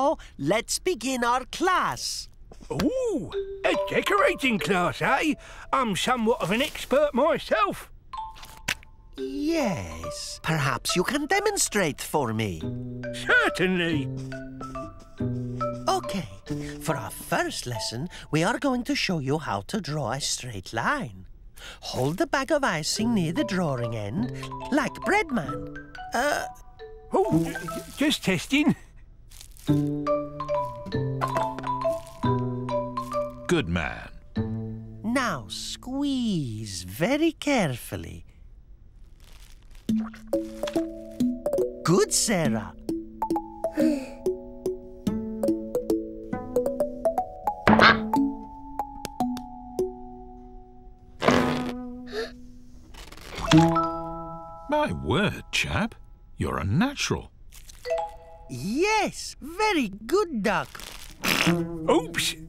Now, let's begin our class. Ooh, a decorating class, eh? I'm somewhat of an expert myself. Yes, perhaps you can demonstrate for me. Certainly. OK, for our first lesson, we are going to show you how to draw a straight line. Hold the bag of icing near the drawing end, like Breadman. Oh, just testing. Good man. Now squeeze very carefully. Good, Sarah. My word, chap. You're a natural. Yes, very good, Duck. Oops,